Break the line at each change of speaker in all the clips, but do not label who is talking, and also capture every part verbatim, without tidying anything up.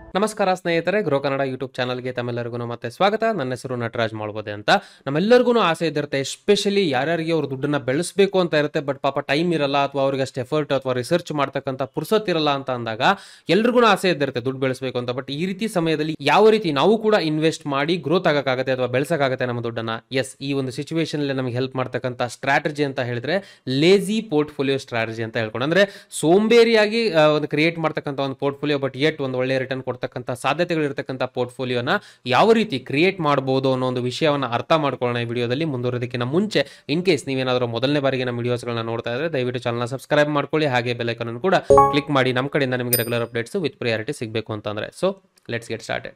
ನಮಸ್ಕಾರ ಸ್ನೇಹಿತರೆ, grow Kannada YouTube ಚಾನಲ್ಗೆ ತಮ್ಮೆಲ್ಲರಿಗೂ ಮತ್ತೆ ಸ್ವಾಗತ. ನನ್ನ ಹೆಸರು ನಟರಾಜ್ ಮಾಡ್ಬೋದೆ ಅಂತ. ನಮ್ಮೆಲ್ಲರಿಗೂ ಆಸೆ ಇದಿರುತ್ತೆ, ಎಸ್ಪೆಷಲಿ ಯಾರ್ಯಾರಿಗೆ ಅವ್ರ ದುಡ್ಡನ್ನ ಬೆಳೆಸಬೇಕು ಅಂತ ಇರುತ್ತೆ, ಬಟ್ ಪಾಪ ಟೈಮ್ ಇರಲ್ಲ ಅಥವಾ ಅವ್ರಿಗೆ ಅಷ್ಟು ಎಫರ್ಟ್ ಅಥವಾ ರಿಸರ್ಚ್ ಮಾಡ್ತಕ್ಕಂಥ ಪುರ್ಸೊತ್ತಿರಲ್ಲ ಅಂತ ಅಂದಾಗ ಎಲ್ರಿಗೂ ಆಸೆ ಇದ್ದಿರುತ್ತೆ ದುಡ್ಡು ಬೆಳೆಸಬೇಕು ಅಂತ. ಬಟ್ ಈ ರೀತಿ ಸಮಯದಲ್ಲಿ ಯಾವ ರೀತಿ ನಾವು ಕೂಡ ಇನ್ವೆಸ್ಟ್ ಮಾಡಿ ಗ್ರೋತ್ ಆಗಕ್ಕಾಗತ್ತೆ ಅಥವಾ ಬೆಳೆಸಕ್ಕಾಗತ್ತೆ ನಮ್ಮ ದುಡ್ಡನ್ನ? ಎಸ್, ಈ ಒಂದು ಸಿಚುವೇಶನ್ ಅಲ್ಲಿ ನಮಗೆ ಹೆಲ್ಪ್ ಮಾಡ್ತಕ್ಕಂಥ ಸ್ಟ್ರಾಟಜಿ ಅಂತ ಹೇಳಿದ್ರೆ ಲೇಜಿ ಪೋರ್ಟ್ಫೋಲಿಯೋ ಸ್ಟ್ರಾಟಜಿ ಅಂತ ಹೇಳ್ಕೊಂಡು, ಅಂದ್ರೆ ಸೋಂಬೇರಿಯಾಗಿ ಒಂದು ಕ್ರಿಯೇಟ್ ಮಾಡ್ತಕ್ಕಂಥ ಒಂದು ಪೋರ್ಟ್ಫೋಲಿಯೋ, ಬಟ್ ಯೆಟ್ ಒಂದು ಒಳ್ಳೆ ರಿಟರ್ನ್ ಕೊಡ್ತಕ್ಕಂಥ ಸಾಧ್ಯತೆಗಳಿರ್ತಕ್ಕಂಥ ಪೋರ್ಟ್ಫೋಲಿಯೋನ ಯಾವ ರೀತಿ ಕ್ರಿಯೇಟ್ ಮಾಡಬಹುದು ಅನ್ನೋ ಒಂದು ವಿಷಯವನ್ನ ಅರ್ಥ ಮಾಡ್ಕೊಳ್ಳೋಣ ಈ ವಿಡಿಯೋದಲ್ಲಿ. ಮುಂದುವರೆದಕ್ಕಿಂತ ಮುಂಚೆ ಇನ್ ಕೇಸ್ ನೀವೇನಾದರೂ ಮೊದಲನೇ ಬಾರಿಗೆ ನಮ್ಮ ವಿಡಿಯೋಸ್ಗಳನ್ನ ನೋಡ್ತಾ ಇದ್ರೆ ದಯವಿಟ್ಟು ಚಾನಲ್ನ ಸಬ್ಸ್ಕ್ರೈಬ್ ಮಾಡ್ಕೊಳ್ಳಿ, ಹಾಗೆ ಬೆಲ್ ಐಕಾನ್ ಅನ್ನು ಕೂಡ ಕ್ಲಿಕ್ ಮಾಡಿ. ನಮ್ಮ ಕಡೆಯಿಂದ ನಿಮಗೆ ರೆಗ್ಯುಲರ್ ಅಪ್ಡೇಟ್ಸ್ ವಿತ್ ಪ್ರಿಯಾರಿಟಿ ಸಿಗಬೇಕು ಅಂತಂದ್ರೆ. So let's get started.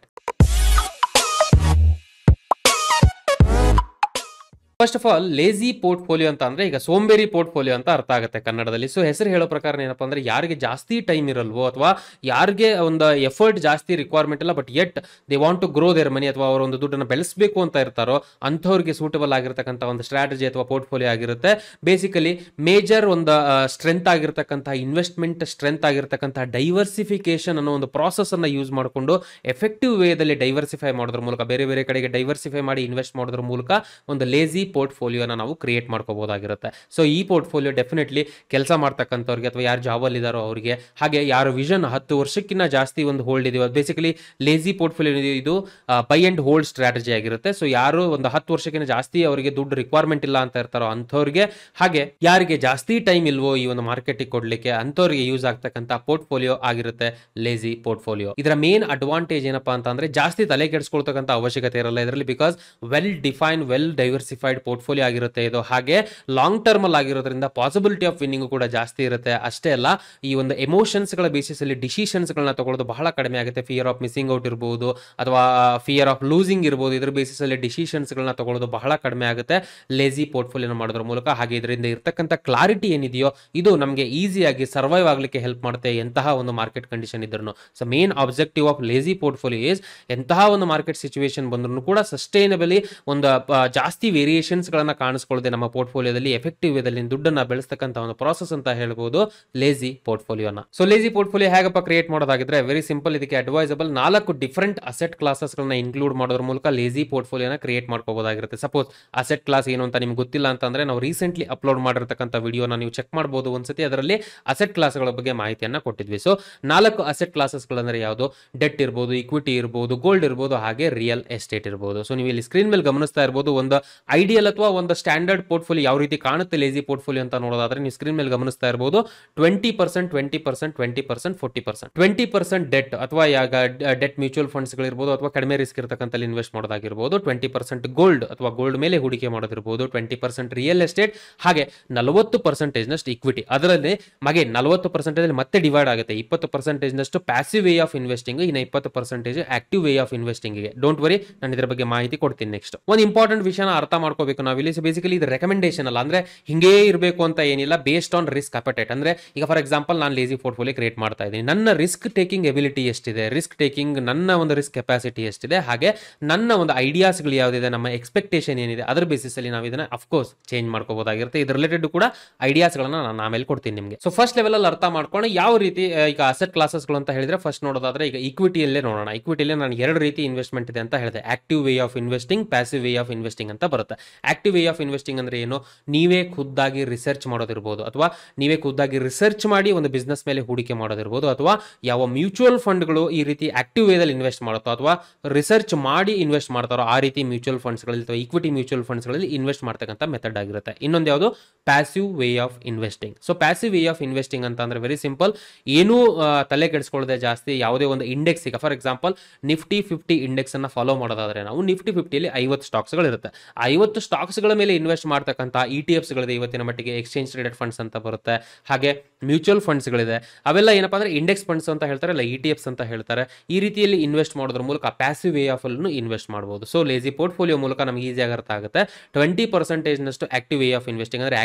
First of all, lazy portfolio ಅಂತ ಅಂದ್ರೆ ಈಗ ಸೋಂಬೇರಿ ಪೋರ್ಟ್ಫೋಲಿಯೋ ಅಂತ ಅರ್ಥ ಆಗುತ್ತೆ ಕನ್ನಡದಲ್ಲಿ. ಸೊ ಹೆಸರು ಹೇಳೋ ಪ್ರಕಾರ ಏನಪ್ಪಾ ಅಂದ್ರೆ, ಯಾರಿಗೆ ಜಾಸ್ತಿ ಟೈಮ್ ಇರಲ್ವೋ ಅಥವಾ ಯಾರಿಗೆ ಒಂದು ಎಫರ್ಟ್ ಜಾಸ್ತಿ ರಿಕ್ವೈರ್ಮೆಂಟ್ ಇಲ್ಲ, but yet they want to grow their money ಅಥವಾ ಅವರ ಒಂದು ದುಡ್ಡನ್ನು ಬೆಳೆಸಬೇಕು ಅಂತ ಇರ್ತಾರೋ ಅಂಥವ್ರಿಗೆ ಸೂಟಬಲ್ ಆಗಿರ್ತಕ್ಕಂಥ ಒಂದು ಸ್ಟ್ರಾಟಜಿ ಅಥವಾ ಪೋರ್ಟ್ಫೋಲಿಯೋ ಆಗಿರುತ್ತೆ. ಬೇಸಿಕಲಿ ಮೇಜರ್ ಒಂದು ಸ್ಟ್ರೆಂತ್ ಆಗಿರ್ತಕ್ಕಂಥ ಇನ್ವೆಸ್ಟ್ಮೆಂಟ್ ಸ್ಟ್ರೆಂತ್ ಆಗಿರ್ತಕ್ಕಂಥ ಡೈವರ್ಸಿಫಿಕೇಶನ್ ಅನ್ನೋ ಒಂದು ಪ್ರಾಸೆಸ್ ಅನ್ನ ಯೂಸ್ ಮಾಡಿಕೊಂಡು ಎಫೆಕ್ಟಿವ್ ವೇದಲ್ಲಿ ಡೈವರ್ಸಿಫೈ ಮಾಡೋದ್ರ ಮೂಲಕ, ಬೇರೆ ಬೇರೆ ಕಡೆಗೆ ಡೈವರ್ಸಿಫೈ ಮಾಡಿ ಇನ್ವೆಸ್ಟ್ ಮಾಡೋದ್ರ ಮೂಲಕ ಒಂದು ಲೇಜಿ ಪೋರ್ಟ್ಫೋಲಿಯೋನ ನಾವು ಕ್ರಿಯೇಟ್ ಮಾಡ್ಕೋಬಹುದಾಗಿರುತ್ತೆ. ಸೊ ಈ ಪೋರ್ಟ್ಫೋಲಿಯೋ ಡೆಫಿನೆಟ್ಲಿ ಕೆಲಸ ಮಾಡ್ತಕ್ಕಂಥವ್ರಿಗೆ ಅಥವಾ ಯಾರು ಜಾಬಲ್ಲಿ ಇದಾರೋ ಅವರಿಗೆ, ಹಾಗೆ ಯಾರು ವಿಷನ್ ಹತ್ತು ವರ್ಷಕ್ಕಿಂತ ಜಾಸ್ತಿ ಒಂದು ಹೋಲ್ಡ್ ಇದೆಯೋ, ಬೇಸಿಕಲಿ ಲೇಜಿ ಪೋರ್ಟ್ಫೋಲಿಯೋ ಇದು ಬೈ ಅಂಡ್ ಹೋಲ್ಡ್ ಸ್ಟ್ರಾಟಜಿ ಆಗಿರುತ್ತೆ. ಸೊ ಯಾರು ಒಂದು ಹತ್ತು ವರ್ಷಕ್ಕಿಂತ ಜಾಸ್ತಿ ಅವರಿಗೆ ದುಡ್ಡು ರಿಕ್ವೈರ್ಮೆಂಟ್ ಇಲ್ಲ ಅಂತ ಇರ್ತಾರೋ ಅಂಥವ್ರಿಗೆ, ಹಾಗೆ ಯಾರಿಗೆ ಜಾಸ್ತಿ ಟೈಮ್ ಇಲ್ವೋ ಈ ಒಂದು ಮಾರ್ಕೆಟಿಗೆ ಕೊಡ್ಲಿಕ್ಕೆ ಅಂಥವ್ರಿಗೆ ಯೂಸ್ ಆಗ್ತಕ್ಕಂಥ ಪೋರ್ಟ್ಫೋಲಿಯೋ ಆಗಿರುತ್ತೆ ಲೇಜಿ ಪೋರ್ಟ್ಫೋಲಿಯೋ. ಇದರ ಮೇನ್ ಅಡ್ವಾಂಟೇಜ್ ಏನಪ್ಪಾ ಅಂತಂದ್ರೆ, ಜಾಸ್ತಿ ತಲೆ ಕೆಡಿಸ್ಕೊಳ್ತಕ್ಕಂಥ ಅವಶ್ಯಕತೆ ಇರಲ್ಲ ಇದರಲ್ಲಿ, because well define well diversified portfolio ಆಗಿರುತ್ತೆ ಇದು. ಹಾಗೆ ಲಾಂಗ್ ಟರ್ಮ್ ಅಲ್ಲಿ ಆಗಿರೋದ್ರಿಂದ ಪಾಸಿಬಿಲಿಟಿ ಆಫ್ ವಿನ್ನಿಂಗ್ ಕೂಡ ಜಾಸ್ತಿ ಇರುತ್ತೆ. ಅಷ್ಟೇ ಅಲ್ಲ, ಈ ಒಂದು ಎಮೋಷನ್ಸ್ ಗಳ ಬೇಸಿಸ್ ಅಲ್ಲಿ ಡಿಸಿಷನ್ಸ್ ಗಳನ್ನ ತಗೊಳ್ಳೋದು ಬಹಳ ಕಡಿಮೆ ಆಗುತ್ತೆ. ಫಿಯರ್ ಆಫ್ ಮಿಸ್ಸಿಂಗ್ ಔಟ್ ಇರಬಹುದು ಅಥವಾ ಫಿಯರ್ ಆಫ್ ಲೂಸಿಂಗ್ ಇರಬಹುದು, ಇದ್ರ ಬೇಸಿಸ್ ಅಲ್ಲಿ ಡಿಸಿಷನ್ಸ್ ಗಳನ್ನ ತಗೊಳ್ಳೋದು ಬಹಳ ಕಡಿಮೆ ಆಗುತ್ತೆ ಲೇಜಿ ಪೋರ್ಟ್ಫೋಲಿಯೋ ಮಾಡೋದ್ರ ಮೂಲಕ. ಹಾಗೆ ಇದರಿಂದ ಇರ್ತಕ್ಕಂಥ ಕ್ಲಾರಿಟಿ ಏನಿದೆಯೋ ಇದು ನಮಗೆ ಈಸಿಯಾಗಿ ಸರ್ವೈವ್ ಆಗ್ಲಿಕ್ಕೆ ಹೆಲ್ಪ್ ಮಾಡುತ್ತೆ ಎಂತಹ ಒಂದು ಮಾರ್ಕೆಟ್ ಕಂಡೀಷನ್ ಇದ್ರೂ. So main objective of lazy portfolio is, ಎಂತಹ ಒಂದು ಮಾರ್ಕೆಟ್ ಸಿಚುವೇಶನ್ ಬಂದ್ರು ಕೂಡ ಸಸ್ಟೈನಬಲಿ ಒಂದು ಜಾಸ್ತಿ ವೇರಿಯೇಷನ್ಸ್ ಗಳನ್ನ ಕಾಣಿಸ್ಕೊಳ್ಳದೆ ನಮ್ಮ ಪೋರ್ಟ್ಫೋಲಿಯೋದಲ್ಲಿ ಎಫೆಕ್ಟಿವ್ ವೇದಲ್ಲಿ ದುಡ್ಡನ್ನ ಬೆಳೆಸ್ತಕ್ಕಂಥ ಒಂದು ಪ್ರಾಸೆಸ್ ಅಂತ ಹೇಳ್ಬೋದು ಲೇಜಿ ಪೋರ್ಟ್ಫೋಲಿಯೋನ. ಸೊ ಲೇಜಿ ಪೋರ್ಟ್ಫೋಲಿಯೋ ಹೇಗಪ್ಪ ಕ್ರಿಯೇಟ್ ಮಾಡೋದಾಗಿದ್ರೆ, ವೆರಿ ಸಿಂಪಲ್. ಇದಕ್ಕೆ ಅಡ್ವೈಸಬಲ್ ನಾಲ್ಕು ಡಿಫರೆಂಟ್ ಅಸೆಟ್ ಕ್ಲಾಸಸ್ ಗಳನ್ನ ಇನ್ಕ್ಲೂಡ್ ಮಾಡೋದ್ರ ಮೂಲಕ ಲೇಜಿ ಪೋರ್ಟ್ಫೋಲಿಯೋನ ಕ್ರಿಯೇಟ್ ಮಾಡ್ಕೋಬಹುದಾಗಿರುತ್ತೆ. ಸಪೋಸ್ ಅಸೆಟ್ ಕ್ಲಾಸ್ ಏನು ಅಂತ ನಿಮ್ಗೆ ಗೊತ್ತಿಲ್ಲ ಅಂತಂದ್ರೆ, ನಾವು ರೀಸೆಂಟ್ಲಿ ಅಪ್ಲೋಡ್ ಮಾಡಿರ್ತಕ್ಕಂಥ ವಿಡಿಯೋನ ನೀವು ಚೆಕ್ ಮಾಡಬಹುದು ಒಂದ್ಸತಿ. ಅದರಲ್ಲಿ ಅಸೆಟ್ ಕ್ಲಾಸ್ಗಳ ಬಗ್ಗೆ ಮಾಹಿತಿಯನ್ನ ಕೊಟ್ಟಿದ್ವಿ. ಸೊ ನಾಲ್ಕು ಅಸೆಟ್ ಕ್ಲಾಸಸ್ ಗಳಂದ್ರೆ ಯಾವುದು? ಡೆಟ್ ಇರಬಹುದು, ಇಕ್ವಿಟಿ ಇರಬಹುದು, ಗೋಲ್ಡ್ ಇರಬಹುದು, ಹಾಗೆ ರಿಯಲ್ ಎಸ್ಟೇಟ್ ಇರಬಹುದು. ಸೊ ನೀವು ಇಲ್ಲಿ ಸ್ಕ್ರೀನ್ ಮೇಲೆ ಗಮನಿಸ್ತಾ ಇರಬಹುದು, ಒಂದು ಐಡಿಯಲ್ ಅಥವಾ ಒಂದು ಸ್ಟ್ಯಾಂಡರ್ಡ್ ಪೋರ್ಟ್ಫೋಲಿಯೋ ಯಾವ ರೀತಿ ಕಾಣುತ್ತೆ ಲೇಜಿ ಪೋರ್ಟ್ಫೋಲಿಯೋ ಅಂತ ನೋಡೋದಾದ್ರೆ, ನೀವು ಸ್ಕ್ರೀನ್ ಮೇಲೆ ಗಮನಿಸ್ತಾ ಇರಬಹುದು twenty percent twenty percent twenty percent forty percent twenty percent debt ಅಥವಾ ಡೆಟ್ ಮ್ಯೂಚುವಲ್ ಫಂಡ್ಸ್ ಗಳಿರ್ಬೋದು ಅಥವಾ ಕಡಿಮೆ ರಿಸ್ಕ್ ಇರತಕ್ಕಂಥ ಇನ್ವೆಸ್ಟ್ ಮಾಡೋದಾಗಿರ್ಬೋದು, ಟ್ವೆಂಟಿ ಪರ್ಸೆಂಟ್ ಗೋಲ್ಡ್ ಅಥವಾ ಗೋಲ್ಡ್ ಮೇಲೆ ಹೂಡಿಕೆ ಮಾಡೋದಿರ್ಬೋದು, ಟ್ವೆಂಟಿ ಪರ್ಸೆಂಟ್ ರಿಯಲ್ ಎಸ್ಟೇಟ್, ಹಾಗೆ ನಲವತ್ತು ಪರ್ಸೆಂಟೇಜ್ ನಷ್ಟು ಇಕ್ವಿಟಿ. ಅದರಲ್ಲಿ ಮಗೆ ನಲವತ್ತು ಪರ್ಸೆಂಟೇಜ್ ಮತ್ತೆ ಡಿವೈಡ್ ಆಗುತ್ತೆ. ಇಪ್ಪತ್ತು ಪರ್ಸೆಂಟೇಜ್ ನಷ್ಟು ಪ್ಯಾಸಿವ್ ವೇ ಆಫ್ ಇನ್ವೆಸ್ಟಿಂಗ್, ಇನ್ನು ಇಪ್ಪತ್ತು percentage active way of investing ಗೆ. ಡೋಂಟ್ ವರಿ, ನಾನು ಇದರ ಬಗ್ಗೆ ಮಾಹಿತಿ ಕೊಡ್ತೀನಿ. ನೆಕ್ಸ್ಟ್ ಒಂದು ಇಂಪಾರ್ಟೆಂಟ್ ವಿಷಯನ ಅರ್ಥ ಮಾಡ್ಕೋಬೇಕು ನಾವಿಲ್ಲಿ. ಬೇಸಿಕಲಿ ಇದು ರೆಕಮೆಂಡೇಶನ್ ಅಲ್ಲ, ಅಂದ್ರೆ ಹಿಂಗೇ ಇರಬೇಕು ಅಂತ ಏನಿಲ್ಲ. Based on risk appetite. ಅಂದ್ರೆ ಈಗ ಫಾರ್ ಎಕ್ಸಾಂಪಲ್ ನಾನು ಲೇಜಿ ಪೋರ್ಟ್ಫೋಲಿಯೋ ಕ್ರಿಯೇಟ್ ಮಾಡ್ತಾ ಇದ್ದೀನಿ, ನನ್ನ ರಿಸ್ಕ್ ಟೇಕಿಂಗ್ ಎಬಿಲಿಟಿ ಎಷ್ಟಿದೆ, ರಿಸ್ಕ್ ಟೇಕಿಂಗ್ ನನ್ನ ಒಂದು ರಿಸ್ಕ್ ಕೆಪಾಸಿಟಿ ಎಷ್ಟಿದೆ, ಹಾಗೆ ನನ್ನ ಒಂದು ಐಡಿಯಾಸ್ಗಳು ಯಾವುದಿದೆ, ನಮ್ಮ ಎಕ್ಸ್ಪೆಕ್ಟೇಷನ್ ಏನಿದೆ, ಅದರ ಬೇಸಿಸ್ ಅಲ್ಲಿ ನಾವು ಇದನ್ನ ಅಫ್ಕೋರ್ಸ್ ಚೇಂಜ್ ಮಾಡ್ಕೋಬಹುದಾಗಿರುತ್ತೆ. ಇದ್ರ ರಿಲೇಟೆಡ್ ಕೂಡ ಐಡಿಯಾಸ್ಗಳನ್ನ ನಾನು ಆಮೇಲೆ ಕೊಡ್ತೀನಿ ನಿಮಗೆ. ಸೊ ಫಸ್ಟ್ ಲೆವೆಲ್ ಅಲ್ಲಿ ಅರ್ಥ ಮಾಡ್ಕೊಂಡು ಯಾವ ರೀತಿ ಈಗ ಅಸೆಟ್ ಕ್ಲಾಸಸ್ಗಳು ಅಂತ ಹೇಳಿದ್ರೆ, ಫಸ್ಟ್ ನೋಡೋದಾದ್ರೆ ಈಗ ಇಕ್ವಿಟಿಯಲ್ಲೇ ನೋಡೋಣ. ಇಕ್ವಿಟಿಯಲ್ಲಿ ನಾನು ಎರಡು ರೀತಿ ಇನ್ವೆಸ್ಟ್ಮೆಂಟ್ ಇದೆ ಅಂತ ಹೇಳಿದೆ. Active way of investing, passive way of investing ಅಂತ ಬರುತ್ತೆ. ಆಕ್ಟಿವ್ ವೇ ಆಫ್ ಇನ್ವೆಸ್ಟಿಂಗ್ ಅಂದ್ರೆ ಏನು? ನೀವೇ ಖುದ್ದಾಗಿ ರಿಸರ್ಚ್ ಮಾಡೋದಿರ್ಬೋದು, ಅಥವಾ ನೀವೇ ಖುದ್ದಾಗಿ ರಿಸರ್ಚ್ ಮಾಡಿ ಒಂದು ಬಿಸ್ನೆಸ್ ಮೇಲೆ ಹೂಡಿಕೆ ಮಾಡೋದಿರ್ಬೋದು, ಅಥವಾ ಯಾವ ಮ್ಯೂಚುವಲ್ ಫಂಡ್ಗಳು ಈ ರೀತಿ ಆಕ್ಟಿವ್ ವೇದಲ್ಲಿ ಇನ್ವೆಸ್ಟ್ ಮಾಡುತ್ತೋ ಅಥವಾ ರಿಸರ್ಚ್ ಮಾಡಿ ಇನ್ವೆಸ್ಟ್ ಮಾಡ್ತಾರೋ ಆ ರೀತಿ ಮ್ಯೂಚುವಲ್ ಫಂಡ್ಸ್ಗಳಲ್ಲಿ ಅಥವಾ ಈಕ್ವಿಟಿ ಮ್ಯೂಚುವಲ್ ಫಂಡ್ಸ್ಗಳಲ್ಲಿ ಇನ್ವೆಸ್ಟ್ ಮಾಡ್ತಕ್ಕಂಥ ಮೆಥಡ್ ಆಗಿರುತ್ತೆ. ಇನ್ನೊಂದು ಯಾವುದು? Passive way of investing. So passive way of investing ಅಂತ ಅಂದ್ರೆ ವೆರಿ ಸಿಂಪಲ್, ಏನೂ ತಲೆ ಕೆಡಿಸ್ಕೊಳ್ಳದೆ ಜಾಸ್ತಿ ಯಾವುದೇ ಒಂದು ಇಂಡೆಕ್ಸ್, ಈಗ for example Nifty fifty index ಅನ್ನ ಫಾಲೋ ಮಾಡೋದಾದ್ರೆ ನಾವು ನಿಫ್ಟಿ ಫಿಫ್ಟಿಯಲ್ಲಿ ಐವತ್ತು ಸ್ಟಾಕ್ಸ್ ಗಳು ಇರುತ್ತೆ. ಐವತ್ತು ಸ್ಟಾಕ್ಸ್ ಗಳ ಮೇಲೆ ಇನ್ವೆಸ್ಟ್ ಮಾಡ್ತಕ್ಕಂಥ ಇ ಟಿ ಎಫ್ಸ್ ಗಳಿದೆ ಇವತ್ತಿನ ಮಟ್ಟಿಗೆ, ಎಕ್ಸ್ಚೇಂಜ್ ಟ್ರೇಡೆಡ್ ಫಂಡ್ಸ್ ಅಂತ ಬರುತ್ತೆ, ಹಾಗೆ ಮ್ಯೂಚುವಲ್ ಫಂಡ್ಸ್ ಗಳಿದೆ. ಅವೆಲ್ಲ ಏನಪ್ಪಾ ಅಂದ್ರೆ ಇಂಡೆಕ್ಸ್ ಫಂಡ್ಸ್ ಅಂತ ಹೇಳ್ತಾರೆ, ಇಲ್ಲ ಇ ಟಿ ಎಫ್ಸ್ ಅಂತ ಹೇಳ್ತಾರೆ. ಈ ರೀತಿಯಲ್ಲಿ ಇನ್ವೆಸ್ಟ್ ಮಾಡೋದ್ರ ಮೂಲಕ ಪ್ಯಾಸಿವ್ ವೇ ಆಫ್ ಅಲ್ಲೂ ಇನ್ವೆಸ್ಟ್ ಮಾಡಬಹುದು. ಸೊ ಲೇಜಿ ಪೋರ್ಟ್ಫೋಲಿಯೋ ಮೂಲಕ ನಮಗೆ ಈಸಿಯಾಗಿ ಅರ್ಥ ಆಗುತ್ತೆ. ಟ್ವೆಂಟಿ ಪರ್ಸೆಂಟೇಜ್ ನಷ್ಟು ಆಕ್ಟಿವ್ ವೇ ಆಫ್ ಇನ್ವೆಸ್ಟಿಂಗ್ ಅಂದ್ರೆ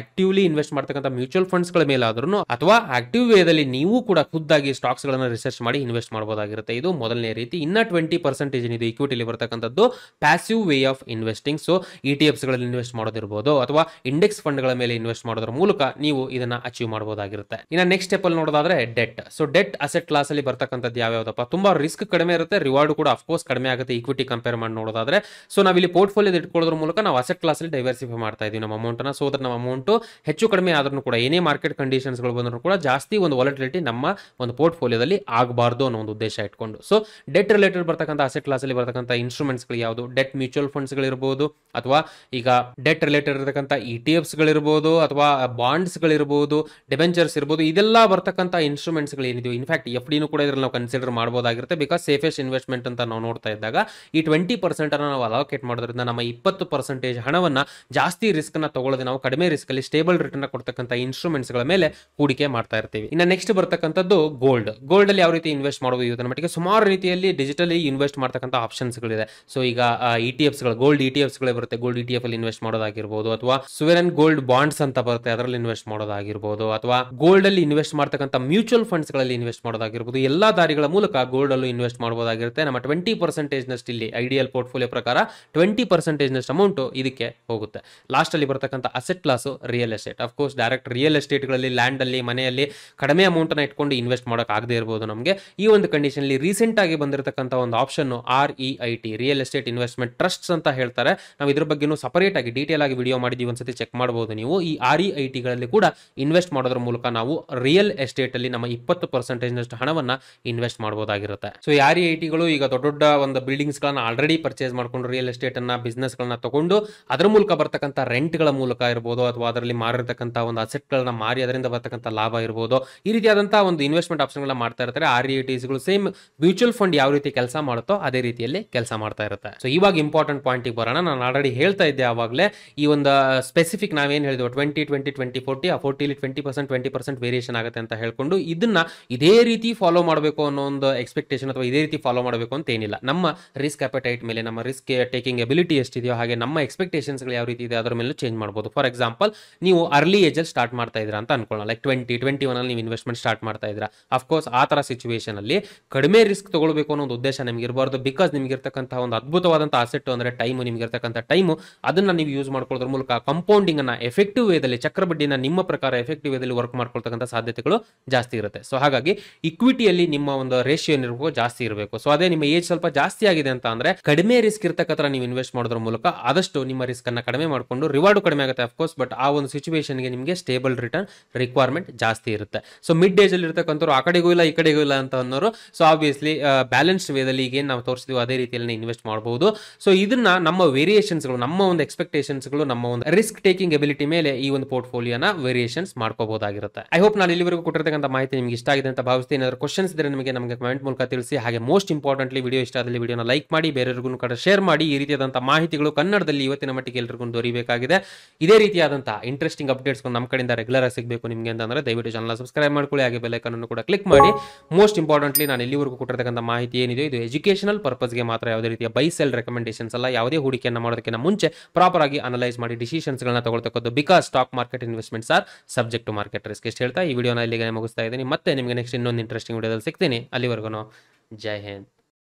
ಆಕ್ಟಿವ್ಲಿ ಇನ್ವೆಸ್ಟ್ ಮಾಡ್ತಕ್ಕಂಥ ಮ್ಯೂಚುವಲ್ ಫಂಡ್ಸ್ ಗಳ ಮೇಲಾದ್ರೂ ಅಥವಾ ಆಕ್ಟಿವ್ ವೇದಲ್ಲಿ ನೀವು ಕೂಡ ಖುದ್ದಾಗಿ ಸ್ಟಾಕ್ಸ್ ಗಳನ್ನ ರಿಸರ್ಚ್ ಮಾಡಿ ಇನ್ವೆಸ್ಟ್ ಮಾಡಬಹುದಾಗಿರುತ್ತೆ. ಇದು ಮೊದಲನೇ ರೀತಿ. ಇನ್ನ ಟ್ವೆಂಟಿ ಪರ್ಸೆಂಟೇಜ್ ಇದು ಇಕ್ವಿಟಿಲಿ ಬರ್ತಕ್ಕಂಥದ್ದು passive way of investing. So E T Fs ಗಳಲ್ಲಿ ಇನ್ವೆಸ್ಟ್ ಮಾಡೋದಿರ್ಬೋದು ಅಥವಾ ಇಂಡೆಕ್ಸ್ ಫಂಡ್ ಗಳ ಮೇಲೆ ಇನ್ವೆಸ್ಟ್ ಮಾಡೋದ್ರ ಮೂಲಕ ನೀವು ಇದನ್ನ ಅಚೀವ್ ಮಾಡಬಹುದಾಗಿರುತ್ತೆ. ಇನ್ನ ನೆಕ್ಸ್ಟ್ ಸ್ಟೆಪ್ ಅಲ್ಲಿ ನೋಡೋದಾದ್ರೆ debt. So debt asset class ಅಲ್ಲಿ ಬರ್ತಕ್ಕಂಥದ್ದು ಯಾವ್ಯಾವದಪ್ಪ, ತುಂಬಾ ರಿಸ್ಕ್ ಕಡಿಮೆ ಇರುತ್ತೆ, ರಿವಾರ್ಡ್ ಕೂಡ ಅಫ್ಕೋರ್ಸ್ ಕಡಿಮೆ ಆಗುತ್ತೆ ಇಕ್ವಿಟಿ ಕಂಪೇರ್ ಮಾಡಿ ನೋಡೋದಾದ್ರೆ. ಸೊ ನಾವಿಲ್ಲಿ ಪೋರ್ಟ್ಫೋಲಿಯೋ ಇಟ್ಕೊಳ್ಳೋದ್ರ ಮೂಲಕ ನಾವು ಅಸೆಟ್ ಕ್ಲಾಸ್ ಅಲ್ಲಿ ಡೈವರ್ಸಿಫೈ ಮಾಡ್ತಾ ಇದೀವಿ ನಮ್ಮ ಅಮೌಂಟ್ ನ. ಸೊ ಅದ್ರ ನಮ್ಮ ಅಮೌಂಟ್ ಹೆಚ್ಚು ಕಡಿಮೆ ಆದ್ರೂ ಕೂಡ ಏನೇ ಮಾರ್ಕೆಟ್ ಕಂಡೀಷನ್ಸ್ ಗಳು ಬಂದರೂ ಕೂಡ ಜಾಸ್ತಿ ಒಂದು ವಾಲಟಿಲಿಟಿ ನಮ್ಮ ಒಂದು ಪೋರ್ಟ್ಫೋಲಿಯೋದಲ್ಲಿ ಆಗಬಾರ್ದು ಅನ್ನೋ ಒಂದು ಉದ್ದೇಶ ಇಟ್ಕೊಂಡು. ಸೊ ಡೆಟ್ ರಿಲೇಟೆಡ್ ಬರ್ತಕ್ಕಂಥ ಅಸೆಟ್ ಕ್ಲಾಸ್ ಅಲ್ಲಿ ಬರ್ತಕ್ಕಂಥ ಇನ್ಸ್ಟ್ರೂಮೆಂಟ್ಸ್ ಗಳು ಯಾವುದು, ಡೆಟ್ ಮ್ಯೂಚುವಲ್ ಫಂಡ್ಸ್ ಗಳಿರಬಹುದು ಅಥವಾ ಈಗ ಡೆಟ್ ರಿಲೇಟೆಡ್ ಇರತಕ್ಕಂಥ ಇ ಟಿ ಎಫ್ಸ್ ಗಳಿರಬಹುದು ಅಥವಾ ಬಾಂಡ್ಸ್ ಗಳಿರಬಹುದು, ಡಿಬೆಂಚರ್ಸ್ ಇರಬಹುದು, ಇದೆಲ್ಲ ಬರ್ತಕ್ಕಂಥ ಇನ್ಸ್ಟ್ರೂಮೆಂಟ್ಸ್ ಗಳು ಏನಿದೆ. ಇನ್ಫ್ಯಾಕ್ಟ್ ಎಫ್ ಡಿನೂ ಕೂಡ ಇದ್ರಲ್ಲಿ ನಾವು ಕನ್ಸಿಡರ್ ಮಾಡಬಹುದಾಗಿರುತ್ತೆ. ಬಿಕಾಸ್ ಸೇಫೆಸ್ಟ್ ಇನ್ವೆಸ್ಟ್ಮೆಂಟ್ ಅಂತ ನಾವು ನೋಡ್ತಾ ಇದ್ದಾಗ ಈ ಟ್ವೆಂಟಿ ಪರ್ಸೆಂಟ್ ಅನ್ನು ನಾವು ಅಲೋಕೇಟ್ ಮಾಡೋದ್ರಿಂದ ನಮ್ಮ ಇಪ್ಪತ್ತು ಪರ್ಸೆಂಟೇಜ್ ಹಣವನ್ನ ಜಾಸ್ತಿ ರಿಸ್ಕ್ ನ ತಗೊಳ್ಳದೆ ನಾವು ಕಡಿಮೆ ರಿಸ್ಕ್ ಅಲ್ಲಿ ಸ್ಟೇಬಲ್ ರಿಟರ್ನ್ ಕೊಡ್ತಕ್ಕಂಥ ಇನ್ಸ್ಟ್ರೂಮೆಂಟ್ಸ್ ಗಳ ಮೇಲೆ ಹೂಡಿಕೆ ಮಾಡ್ತಾ ಇರ್ತೀವಿ. ಇನ್ನು ನೆಕ್ಸ್ಟ್ ಬರ್ತಕ್ಕಂಥದ್ದು ಗೋಲ್ಡ್. ಗೋಲ್ಡ್ ಅಲ್ಲಿ ಯಾವ ರೀತಿ ಇನ್ವೆಸ್ಟ್ ಮಾಡಬಹುದು ಇವತ್ತಿನ ಮಟ್ಟಿಗೆ ಸುಮಾರು ರೀತಿಯಲ್ಲಿ ಡಿಜಿಟಲಿ ಇನ್ವೆಸ್ಟ್ ಮಾಡ್ತಕ್ಕಂಥ ಆಪ್ಷನ್ಸ್ ಗಳಿದೆ. ಸೊ ಈಗ ಇ ಟಿ ಎಫ್ಸ್ ಗಳು, ಗೋಲ್ಡ್ ಇ ಟಿ ಎಫ್ಸ್ ಗಳು ಬರುತ್ತೆ, ಗೋಲ್ಡ್ ಇ ಟಿ ಎಫ್ ಅಲ್ಲಿ ಇನ್ವೆಸ್ಟ್ ಮಾಡೋದಾಗಿರ್ಬೋದು ಅಥವಾ ಸುವೆರನ್ ಗೋಲ್ಡ್ ಬಾಂಡ್ಸ್ ಅಂತ ಬರುತ್ತೆ ಅದರಲ್ಲಿ ಇನ್ವೆಸ್ಟ್ ಮಾಡೋದಾಗಿರ್ಬೋದು ಅಥವಾ ಗೋಲ್ಡ್ ಅಲ್ಲಿ ಇನ್ವೆಸ್ಟ್ ಮಾಡ್ತಕ್ಕಂಥ ಮ್ಯೂಚುವಲ್ ಫಂಡ್ಸ್ ಗಳಲ್ಲಿ ಇನ್ವೆಸ್ಟ್ ಮಾಡೋದಾಗಿರ್ಬೋದು. ಎಲ್ಲಾ ದಾರಿಗಳ ಮೂಲಕ ಗೋಲ್ಡ್ ಅಲ್ಲೂ ಇನ್ವೆಸ್ಟ್ ಮಾಡಬಹುದಾಗಿರುತ್ತೆ. ನಮ್ಮ ಟ್ವೆಂಟಿ ಪರ್ಸೆಂಟೇಜ್ ನಷ್ಟು ಇಲ್ಲಿ ಐಡಿಯಲ್ ಪೋರ್ಟ್ಫೋಲಿಯೋ ಪ್ರಕಾರ ಟ್ವೆಂಟಿ ಪರ್ಸೆಂಟೇಜ್ ನಷ್ಟು ಅಮೌಂಟ್ ಇದಕ್ಕೆ ಹೋಗುತ್ತೆ. ಲಾಸ್ಟ್ ಅಲ್ಲಿ ಬರ್ತಕ್ಕಂಥ asset class real estate. Of course direct real estate ಗಳಲ್ಲಿ ಲ್ಯಾಂಡ್ ಅಲ್ಲಿ ಮನೆಯಲ್ಲಿ ಕಡಿಮೆ ಅಮೌಂಟ್ ಅನ್ನ ಇಟ್ಕೊಂಡು ಇನ್ವೆಸ್ಟ್ ಮಾಡಕ್ ಆಗದೆ ಇರಬಹುದು ನಮಗೆ. ಈ ಒಂದು ಕಂಡೀಷನ್ ಅಲ್ಲಿ ರೀಸೆಂಟ್ ಆಗಿ ಬಂದಿರತಕ್ಕಂಥ ಒಂದು option R E I T, real estate investment trusts ಅಂತ ಹೇಳ್ತಾರೆ. ನಾವು ಇದ್ರ ಬಗ್ಗೆ ಸಪರೇಟ್ ಆಗಿ ಡೀಟೇಲ್ ಆಗಿ ವಿಡಿಯೋ ಮಾಡಿದೀವಿ, ಒಂದ್ಸತಿ ಚೆಕ್ ಮಾಡಬಹುದು ನೀವು. ಈ ಆರ್ ಇ ಐ ಟಿ ಗಳಲ್ಲಿ ಕೂಡ ಇನ್ವೆಸ್ಟ್ ಮಾಡೋದ್ರ ಮೂಲಕ ನಾವು ರಿಯಲ್ ಎಸ್ಟೇಟ್ ಅಲ್ಲಿ ನಮ್ಮ ಇಪ್ಪತ್ತು ಪರ್ಸೆಂಟೇಜ್ ನಷ್ಟು ಹಣವನ್ನ ಇನ್ವೆಸ್ಟ್ ಮಾಡಬಹುದಾಗಿರುತ್ತೆ. ಸೊ ಈ ಆರ್ ಇ ಐ ಟಿಗಳು ಈಗ ದೊಡ್ಡ ದೊಡ್ಡ ಒಂದು ಬಿಲ್ಡಿಂಗ್ಸ್ ಗಳನ್ನ ಆಲ್ರೆಡಿ ಪರ್ಚೇಸ್ ಮಾಡ್ಕೊಂಡು ರಿಯಲ್ ಎಸ್ಟೇಟ್ ಅನ್ನ ಬಿಸ್ನೆಸ್ ಗಳನ್ನ ತಗೊಂಡು ಅದರ ಮೂಲಕ ಬರ್ತಕ್ಕಂಥ ರೆಂಟ್ ಗಳ ಮೂಲಕ ಇರಬಹುದು ಅಥವಾ ಅದರಲ್ಲಿ ಮಾರಿರ್ತಕ್ಕಂಥ ಒಂದು ಅಸೆಟ್ ಗಳನ್ನ ಮಾರಿ ಅದರಿಂದ ಬರ್ತಕ್ಕಂಥ ಲಾಭ ಇರಬಹುದು, ಈ ರೀತಿಯಾದಂತಹ ಒಂದು ಇನ್ವೆಸ್ಟ್ಮೆಂಟ್ ಆಪ್ಷನ್ ಗಳನ್ನ ಮಾಡ್ತಾ ಇರ್ತಾರೆ. ಆರ್ ಇ ಐ ಟಿಸ್ ಗಳು ಸೇಮ್ ಮ್ಯೂಚುವಲ್ ಫಂಡ್ ಯಾವ ರೀತಿ ಕೆಲಸ ಮಾಡುತ್ತೋ ಅದೇ ರೀತಿಯಲ್ಲಿ ಕೆಲಸ ಮಾಡ್ತಾ ಇರುತ್ತೆ. ಸೊ ಇವಾಗ ಇಂಪಾರ್ಟೆಂಟ್ ಪಾಯಿಂಟ್ ಬರೋಣ. ನಾನು ಆಲ್ರೆಡಿ ಹೇಳ್ತಾ ಇದ್ದೆ ಆವಾಗಲೇ ಈ ಒಂದು ಸ್ಪೆಸಿಫಿಕ್ ನಾವೇನು ಹೇಳಿದ್ವಿ ಟ್ವೆಂಟಿ ಟ್ವೆಂಟಿ ಟ್ವೆಂಟಿ ಫೋರ್ಟಿ ಆ ಫೋರ್ಟಿಲಿ twenty percent twenty percent variation ಆಗುತ್ತೆ ಅಂತ ಹೇಳ್ಕೊಂಡು ಇದನ್ನ ಇದೇ ರೀತಿ ಫಾಲೋ ಮಾಡಬೇಕು ಅನ್ನೋ ಒಂದು ಎಕ್ಸ್ಪೆಕ್ಟೇಷನ್ ಅಥವಾ ಇದೇ ರೀತಿ ಫಾಲೋ ಮಾಡಬೇಕು ಅಂತ ಏನಿಲ್ಲ. ನಮ್ಮ ರಿಸ್ಕ್ ಅಪಟೈಟ್ ಮೇಲೆ, ನಮ್ಮ ರಿಸ್ಕ್ ಟೇಕಿಂಗ್ ಎಬಿಲಿಟಿ ಎಷ್ಟಿದೆಯೋ ಹಾಗೆ ನಮ್ಮ ಎಕ್ಸ್ಪೆಕ್ಟೇಷನ್ಸ್ ಗಳು ಯಾವ ರೀತಿ ಇದೆ ಅದರ ಮೇಲೆ ಚೇಂಜ್ ಮಾಡಬಹುದು. ಫಾರ್ ಎಕ್ಸಾಂಪಲ್ ನೀವು ಅರ್ಲಿ ಏಜ್ ಅಲ್ಲಿ ಸ್ಟಾರ್ಟ್ ಮಾಡ್ತಾ ಇದ್ದೀರಾ ಅಂತ ಅನ್ಕೊಳ್ಳೋಣ, ಲೈಕ್ ಟ್ವೆಂಟಿ ಟ್ವೆಂಟಿ ಒನ್ ಅಲ್ಲಿ ನೀವು ಇನ್ವೆಸ್ಟ್ಮೆಂಟ್ ಸ್ಟಾರ್ಟ್ ಮಾಡ್ತಾ ಇದ್ದೀರಾ. ಅಫ್ಕೋರ್ಸ್ ಆ ತರ ಸಿಚುವೇಶನ್ ಅಲ್ಲಿ ಕಡಿಮೆ ರಿಸ್ಕ್ ತಗೊಳ್ಬೇಕು ಅನ್ನೋ ಒಂದು ಉದ್ದೇಶ ನಿಮ್ಗೆ ಇರಬಾರ್ದು. ಬಿಕಾಸ್ ನಿಮ್ಗೆ ಇರ್ತಕ್ಕಂತಹ ಒಂದು ಅದ್ಭುತವಾದಂತಹ ಅಸೆಟ್ ಅಂದ್ರೆ ಟೈಮ್, ನಿಮ್ಗೆ ಇರ್ತಕ್ಕಂಥ ಟೈಮ್ ಅದನ್ನ ನೀವು ಯೂಸ್ ಮಾಡ್ಕೊಳ್ಳೋದ್ರ ಮೂಲಕ ಕಂಪೌಂಡಿಂಗ್ ಅನ್ನ ಎಫೆಕ್ಟಿವ್ ವೇದಲ್ಲಿ, ಚಕ್ರಬಡ್ಡಿನ ನಿಮ್ಮ ಪ್ರಕಾರ ಎಫೆಕ್ಟಿವ್ ವೇದಲ್ಲಿ ವರ್ಕ್ ಮಾಡ್ಕೊಳ್ತಕ್ಕಂಥ ಸಾಧ್ಯತೆಗಳು ಜಾಸ್ತಿ ಇರುತ್ತೆ. ಸೊ ಹಾಗಾಗಿ ಇಕ್ವಿಟಿಯಲ್ಲಿ ನಿಮ್ಮ ಒಂದು ರೇಷಿಯೋ ಏನಿರಬೇಕು ಜಾಸ್ತಿ ಇರಬೇಕು. ಸೊ ಅದೇ ನಿಮ್ಮ ಏಜ್ ಸ್ವಲ್ಪ ಜಾಸ್ತಿ ಆಗಿದೆ ಅಂತ ಅಂದ್ರೆ ಕಡಿಮೆ ರಿಸ್ಕ್ ಇರ್ತಕ್ಕಂಥ ನೀವು ಇನ್ವೆಸ್ಟ್ ಮಾಡೋದ್ರ ಮೂಲಕ ಆದಷ್ಟು ನಿಮ್ಮ ರಿಸ್ಕ್ ಅನ್ನ ಕಡಿಮೆ ಮಾಡಿಕೊಂಡು ರಿವಾರ್ಡ್ ಕಡಿಮೆ ಆಗುತ್ತೆ ಅಫ್ಕೋರ್ಸ್, ಬಟ್ ಆ ಒಂದು ಸಿಚುವೇಶನ್ಗೆ ನಿಮಗೆ ಸ್ಟೇಬಲ್ ರಿಟರ್ನ್ ರಿಕ್ವೈರ್ಮೆಂಟ್ ಜಾಸ್ತಿ ಇರುತ್ತೆ. ಸೊ ಮಿಡ್ ಏಜ್ ಅಲ್ಲಿ ಇರ್ತಕ್ಕಂಥವ್ರು ಆ ಕಡೆಗೂ ಇಲ್ಲ ಈ ಕಡೆಗೂ ಇಲ್ಲ ಅಂತ ಅನ್ನೋರು ಸೊ ಆಬ್ವಿಯಸ್ಲಿ ಬ್ಯಾಲೆನ್ಸ್ಡ್ ವೇದಲ್ಲಿ ಈಗ ನಾವು ತೋರಿಸಿದ್ವಿ ಅದೇ ರೀತಿಯಲ್ಲಿ ಇನ್ವೆಸ್ಟ್ ಮಾಡಬಹುದು. ಸೊ ಇದನ್ನ ನಮ್ಮ ವೇರಿಯೇಷನ್ಸ್ಗಳು, ನಮ್ಮ ಒಂದು ಎಕ್ಸ್ಪೆಕ್ಟೇಷನ್ಸ್ಗಳು, ನಮ್ಮ ಒಂದು ರಿಸ್ಕ್ ಟೇಕಿಂಗ್ ಎಬಿಲಿಟಿ ಮೇಲೆ ಈ ಒಂದು ಪೋರ್ಟ್ಫೋಲಿಯೋನ ವೇರಿಯೇಷನ್ಸ್ ಮಾಡ್ಕೋಬಹುದಾಗಿರುತ್ತೆ. ಐ ಹೋಪ್ ನಾನು ಇಲ್ಲಿವರೆಗೂ ಕೊಟ್ಟಿರ್ತಕ್ಕಂಥ ಮಾಹಿತಿ ನಿಮಗೆ ಇಷ್ಟ ಆಗಿದೆ ಅಂತ ಭಾವಿಸ್ತೀನಿ. ಏನಾದರೂ ಕ್ವಶನ್ಸ್ ಇದ್ರೆ ನಿಮಗೆ ನಮಗೆ ಕಮೆಂಟ್ ಮೂಲಕ ತಿಳಿಸಿ. ಹಾಗೆ ಮೋಸ್ಟ್ ಇಂಪಾರ್ಟೆಂಟ್ಲಿ ವಿಡಿಯೋ ಇಷ್ಟ ಆದಲ್ಲಿ ವಿಡಿಯೋನ ಲೈಕ್ ಮಾಡಿ, ಬೇರೆಯವರಿಗೂ ಕೂಡ ಶೇರ್ ಮಾಡಿ. ಈ ರೀತಿಯಾದಂತಹ ಮಾಹಿತಿಗಳು ಕನ್ನಡದಲ್ಲಿ ಇವತ್ತಿನ ಮಟ್ಟಿಗೆ ಎಲ್ಲರಿಗೂ ದೊರೆಯಬೇಕಾಗಿದೆ. ಇದೇ ರೀತಿಯಾದಂತಹ ಇಂಟ್ರೆಸ್ಟಿಂಗ್ ಅಪ್ಡೇಟ್ಸ್ ನಮ್ಮ ಕಡೆಯಿಂದ ರೆಗ್ಯುಲರ್ ಆಗಿ ಸಿಗಬೇಕು ನಿಮಗೆ ಅಂತಂದ್ರೆ ದಯವಿಟ್ಟು ಚಾನಲ್ ಸಬ್ಸ್ಕ್ರೈಬ್ ಮಾಡ್ಕೊಳ್ಳಿ, ಹಾಗೆ ಬೆಲ್ ಐಕಾನ್ ಅನ್ನು ಕೂಡ ಕ್ಲಿಕ್ ಮಾಡಿ. ಮೋಸ್ಟ್ ಇಂಪಾರ್ಟೆಂಟ್ಲಿ ನಾನು ಇಲ್ಲಿವರೆಗೂ ಕೊಟ್ಟಿರ್ತಕ್ಕಂಥ ಮಾಹಿತಿ ಏನಿದೆ ಇದು ಎಜುಕೇಶನಲ್ ಪರ್ಪಸ್ಗೆ ಮಾತ್ರ, ಯಾವುದೇ ರೀತಿಯ ಬೈ ಸೆಲ್ ರೆಕಮೆಂಡೇಶನ್ಸ್ ಅಲ್ಲ. ಯಾವುದೇ ಹೂಡಿಕೆಯನ್ನು ಮಾಡೋದಕ್ಕಿಂತ ಮುಂಚೆ ಪ್ರಾಪರ್ ಆಗಿ ಅನಲೈಸ್ ಮಾಡಿ ಡಿಸಿಷನ್ಸ್ ಗಳನ್ನ ತಗೊಳ್ತಕ್ಕದ್ದು. Because stock market investments are subject to market risk. ಇಷ್ಟು ಹೇಳ್ತಾ ಈ ವಿಡಿಯೋನ ಇಲ್ಲಿಗೆ ಮುಗಿಸ್ತಾ ಇದ್ದೀನಿ. ಮತ್ತೆ ನಿಮಗೆ ನೆಕ್ಸ್ಟ್ ಇನ್ನೊಂದು ಇಂಟ್ರೆಸ್ಟಿಂಗ್ ವಿಡಿಯೋದಲ್ಲಿ ಸಿಗ್ತೀನಿ. ಅಲ್ಲಿವರೆಗೂ ಜೈ Hind.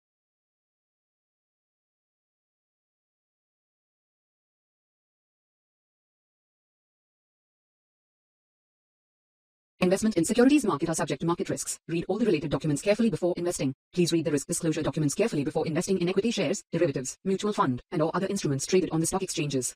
Investment in securities market are subject to market risks. Read all the related documents carefully before investing. Please read the risk disclosure documents carefully before investing in equity shares, derivatives, mutual fund, and or other instruments traded on the stock exchanges.